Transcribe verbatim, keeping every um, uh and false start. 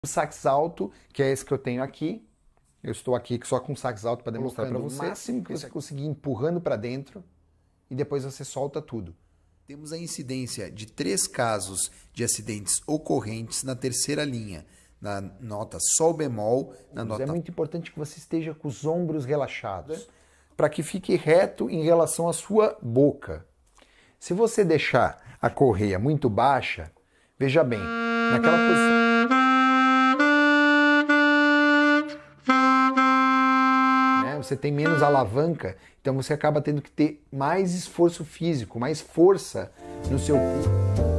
O sax alto, que é esse que eu tenho aqui. Eu estou aqui só com o sax alto para demonstrar para você. O máximo que você conseguir empurrando para dentro e depois você solta tudo. Temos a incidência de três casos de acidentes ocorrentes na terceira linha, na nota sol bemol, na nota... É muito importante que você esteja com os ombros relaxados, para que fique reto em relação à sua boca. Se você deixar a correia muito baixa, veja bem, naquela posição... Você tem menos alavanca, então você acaba tendo que ter mais esforço físico, mais força no seu corpo.